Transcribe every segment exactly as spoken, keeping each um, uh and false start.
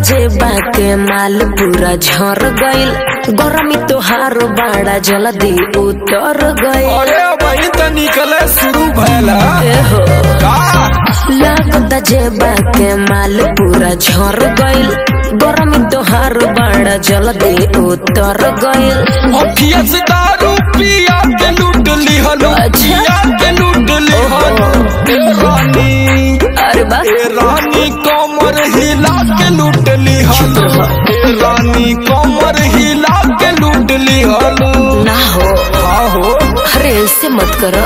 जेबा के माल पूरा झर गइल, गरमी तोहार बड़ा जल्दी उतर गइल। अरे वही तो निकले शुरू भैला हो लगता जेबा के माल पूरा झर गइल, गरमी तोहार बड़ा जल्दी उतर गइल। अखिया से दारू पिया के लूट ली हलो, पिया के लूट ली हलो। ए रानी, अरे बा ए रानी कमर हिला के लूट ली हलो, ए रानी कमर हिला के लूट ली हलो। ना हो हाँ हो, अरे ऐसे मत कर।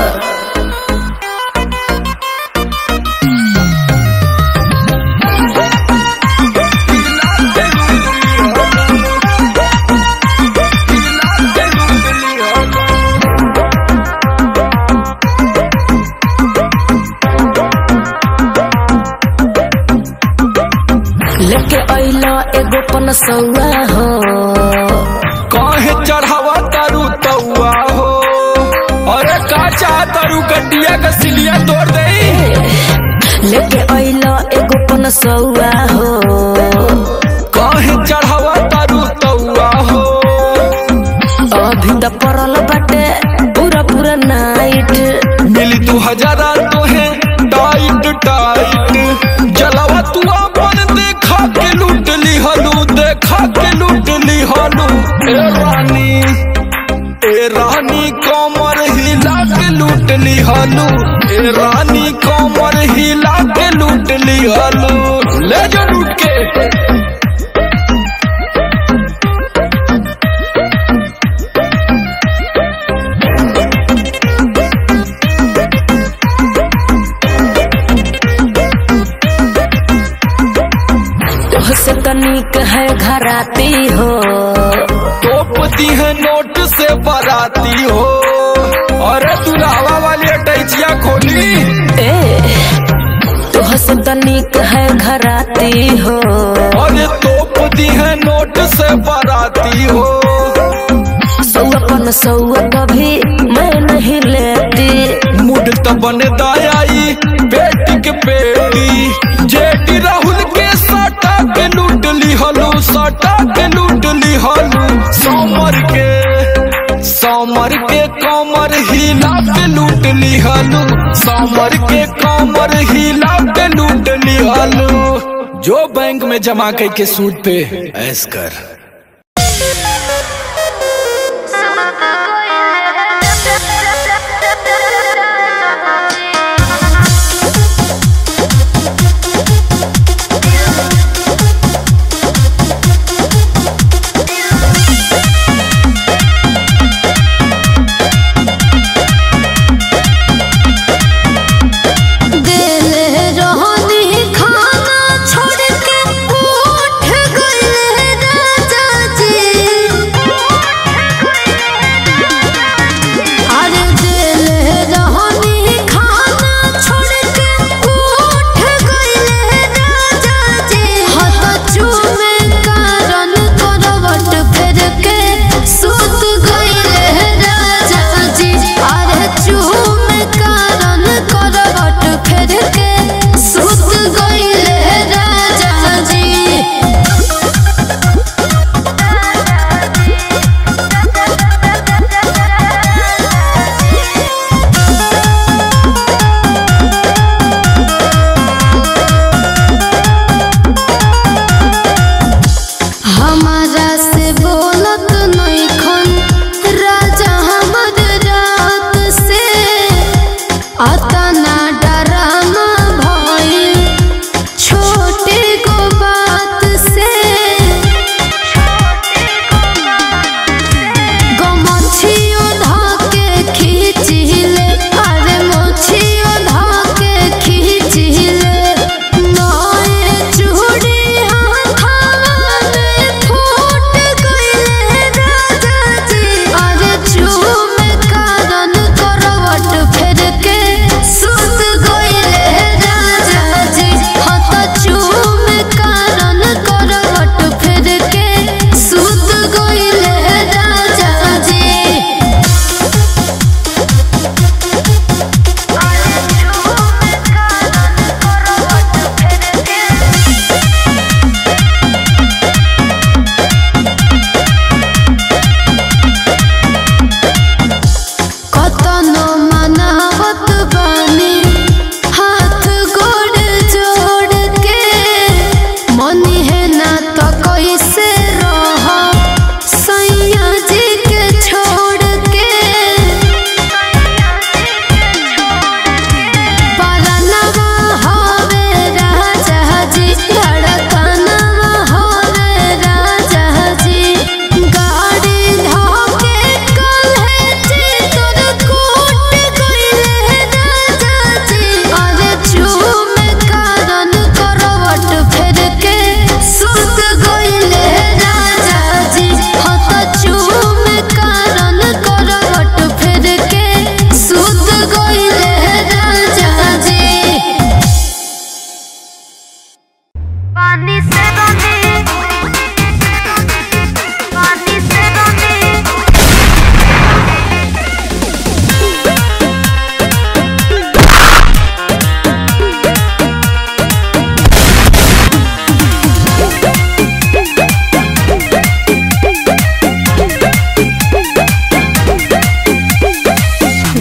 लेके अइला एगो पनसौआ हो, काहे चढ़ावा तारू तौआ हो। अरे का चाह तारू गड्डिया का सिलिया तोड़ दे। लेके अइला एगो पनसौआ हो, काहे चढ़ावा तारू तौआ हो। अभी त पड़ल बाटे पूरा पूरा नाइट, मिली तू हजारा तो है टाइट टाइट। जलावा तू अपन देखा के लूट ली हलू, देखा के लूट ली हलू। ए रानी, ए रानी कमर हिला के लूट ली हलू, ए रानी कमर हिला के लूट ली हलू। ले जा लूट के। से तनिक है घराती हो, टोपती है नोट से बराती हो। अरे तू लावा वाली अटैचिया खोली। ए तो से तनिक है घराती हो, अरे टोपती है नोट से बराती हो। सौआ पनसौआ कभी मैं नहीं लेती, मुड तो बने दायाई बेटी के बेटी। जेटी राहुल के सटा के लूट ली हलू, सटा के लूट ली हलू। समर के, समर के कमर हिला के लूट ली हलू, समर के कमर हिला के लूट ली हलू। जो बैंक में जमा करके सूद पे ऐश कर। खाना छोड़ के उठ गइल राजा।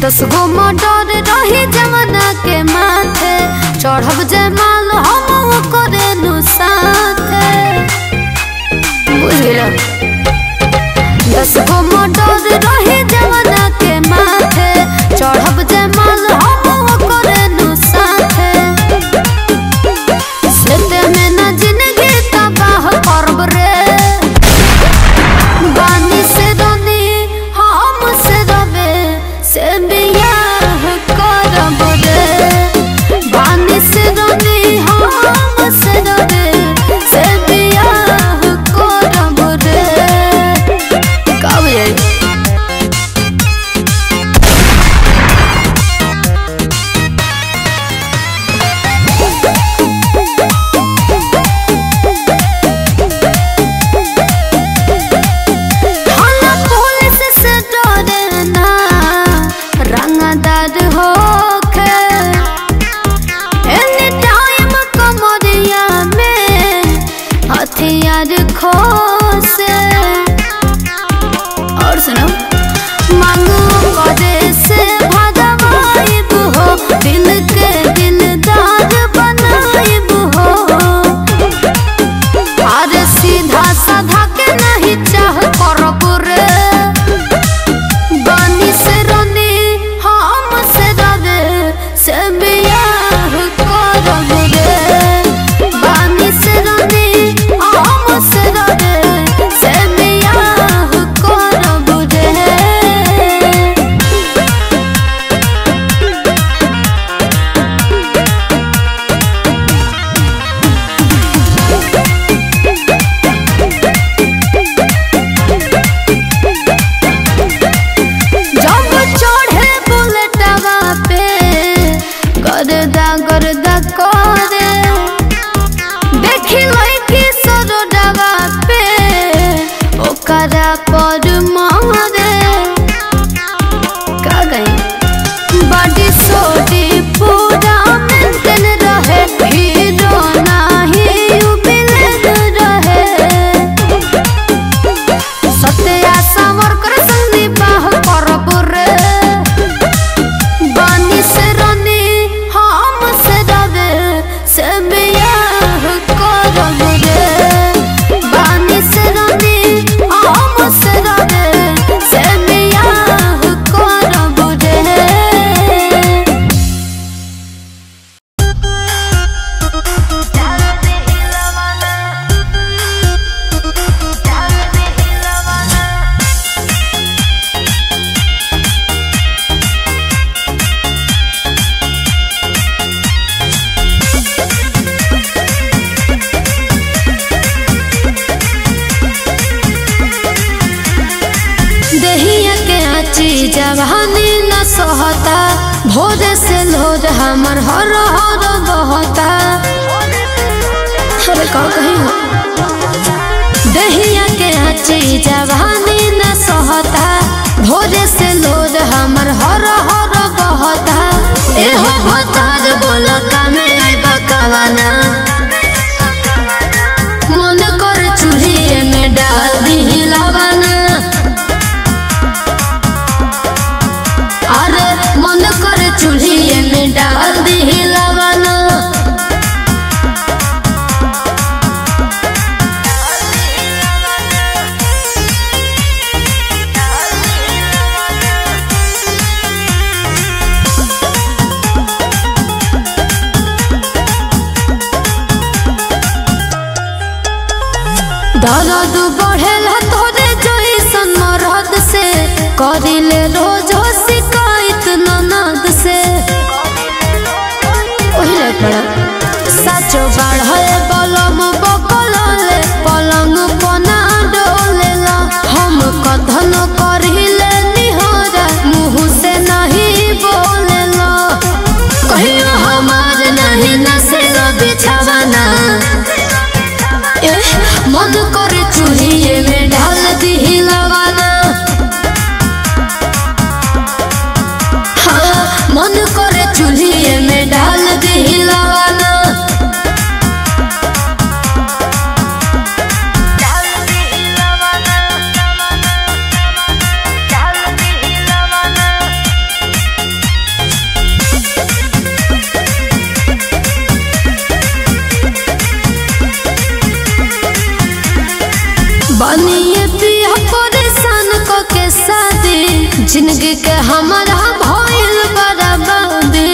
दस गो मोटर रही जमाना के माथे चढ़ब जमाल हम करे नु साथे बुझ गेल। दस गो मोटर रही जमाना के माथे चढ़ब जमाल हम करे नु साथे सेते में न जिंदगी तबाह करब रे बानी से रोनी हम से रवे से बियाह करब रे बानी से रोनी हम से रवे से बियाह करब रे कब जाई खोसे और सुनो मांगो करे से भगवाइब हो दिल के दिलदार बनाइब हो अरे सीधा साधा के नहीं चाह करब रे बानी से रोनी हम से रवे से बियाह करब रे बानी से रोनी हम से रवे से बियाह करब रे जब चढ़े बुलेटवा पे गर्दा गर्दा करे देखी लड़की सरोडवा पे ओकरा पर मारे का गई बॉडी सोडी पूरा मेंटेन रहे हीरो नाही विलेन रहे सत्या सावर कर संगी बाह करब रे बानी से रोनी हम से रवे से बियाह करब रे बानी से रोनी हम से रवे से बियाह करब रे देहिया के आची जवानी न सोहता भोरे से लोड हमर हर हर बहता अरे का कही हो देहिया के आची जवानी न सोहता भोरे से लोड हमर हर हर बहता एहो भतार बोला कामे आइबा कवाना मन कर चूल्हे में डाल दी लवाना अरे मन कर चूल्हे में डाल दी लवाना दर्द बढ़ेला तोरे जइसन मरद से करिले रोज शिकायत ननद से ओहिले पड़ा साचो बाढ़े बलम बकलले पलंग पना डोलेला हम कथन करिले निहोरा मुँह से नहीं बोलेला कहियो हमार नहीं नसेला बिछावाना मन कर चूल्हे में डाल दी लवाना जिंदगी के हमारा भइल बर्बादी।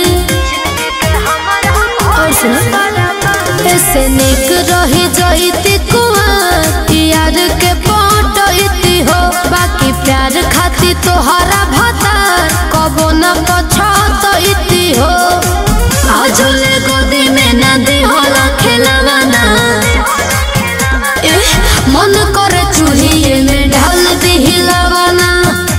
और सुनो ऐसे निक रही जाती कुआं यार के पटैती हो, बाकी प्यार खाती तोहरा भतार कबो न पछतैती हो। आजुले गोदी में नदी होला खेलवाना, मन करे चूल्हे में ढाल दी हिलवाना।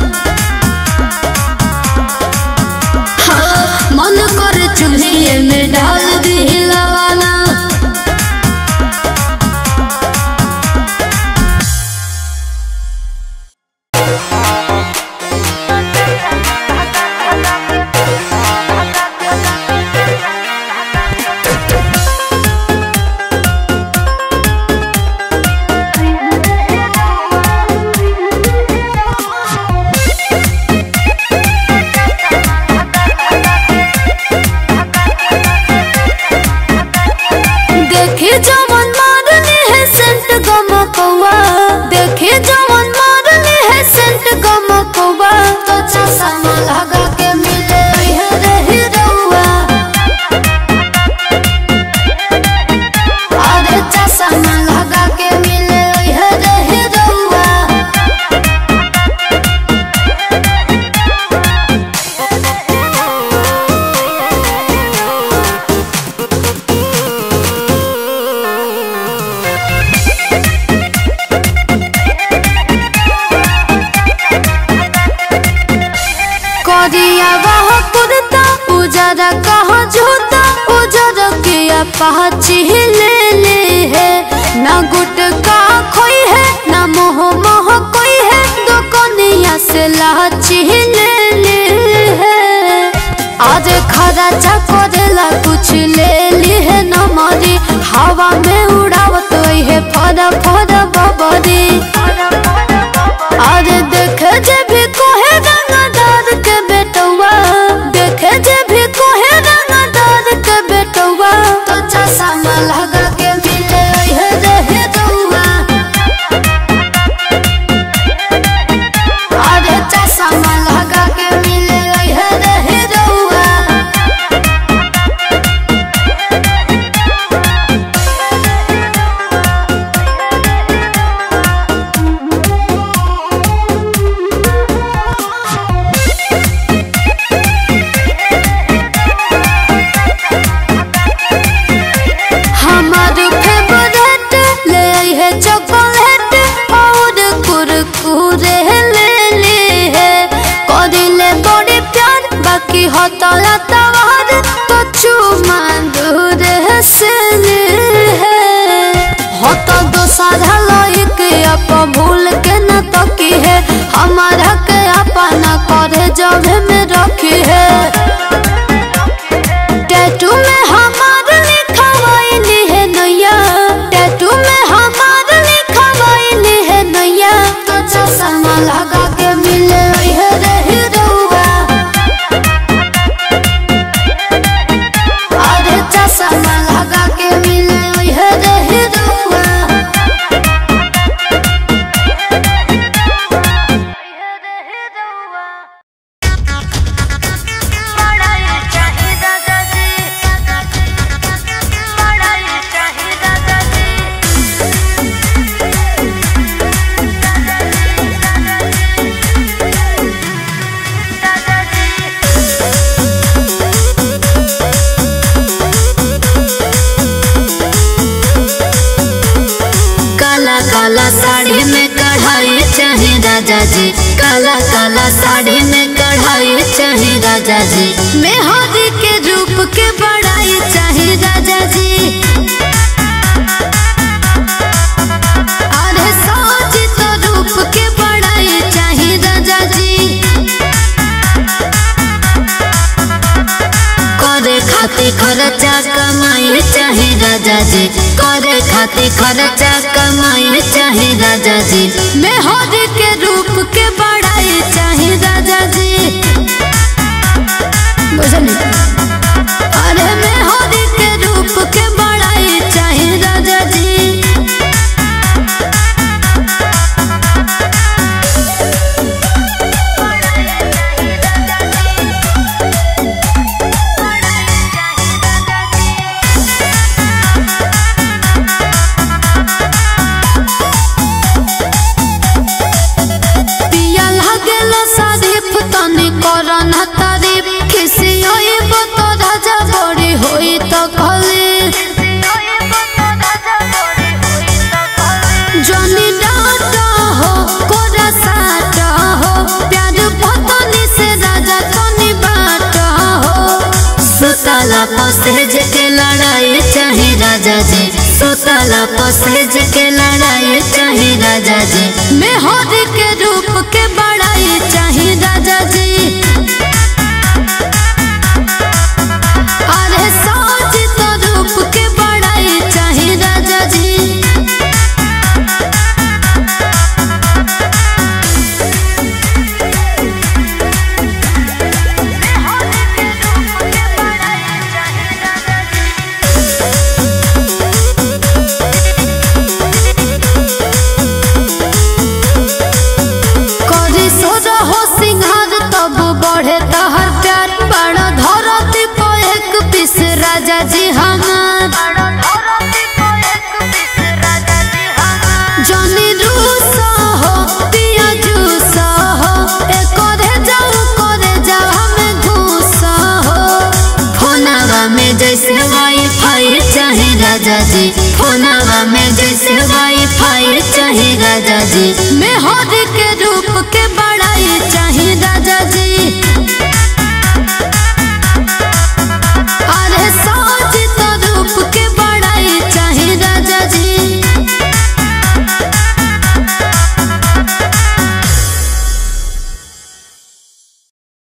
हाँ मन करे चूल्हे में ढाल दी हिलवाना। पाची ले ले है ना गुटका खोई है ना मोह मोह कोई है, दो कोनिया से लाची ले ले है। आज खरा चकोरेला कुछ ले ली है न मरी, हवा में उड़ावत है फरा फरा बबरी। आज देखे जे भी कोहे रंगदार के बेटवा, देखे जे भी कोहे रंगदार के बेटवा, तो चश्मा लगा के मिले है रे रउआ। अरे चश्मा लगा के मिले है रे रउआ। तला तवार तो चुमा दूर से है, हो तो दोसरा लायक अप भूल के न तकी है, हमारा के अपना करे जब में रखी है। टैटू में हमार लिखवाइली है नैया, टैटू में हमार लिखवाइली है नैया, तो चश्मा लगा के मिले है रे रउआ। चश्मा लगा के मिले है रे रउआ। काला साड़ी में कढ़ाई चाहिए राजा जी, काला काला साड़ी में कढ़ाई चाहिए राजा जी, मेहंदी के रूप के बड़ाई चाहिए राजा जी। अरे साज तो रूप के बड़ाई चाहिए राजा जी, करे खातिर खर्चा कमाई चाहिए राजा जी, करे खातिर खर्चा कमाई चाहिए राजा जी, मेहंदी के रूप के बड़ाई चाहिए राजा जी। बुझल? अरे मेहंदी के रूप के बड़ाई चाहिए राजा जी। पसेज के लड़ाई चाहे राजा जी, सुतला पसेज के लड़ाई चाहे राजा जी, मेहर के रूप के बड़ाई चाहे राजा जी। अरे साज तो रूप के बड़ाई चाहे राजा जी। बढ़े तहर प्यार बड़ा धरती को एक पीस राजा जी हमार, जनी रूसा हो पिया जूसा हो, एक करे जाऊ करे जाऊ हमें घूसा हो। फोनावा में जैसे वाईफाई चाहे राजा जी, फोनावा में जैसे वाईफाई चाहे राजा जी, मेहर के रूप के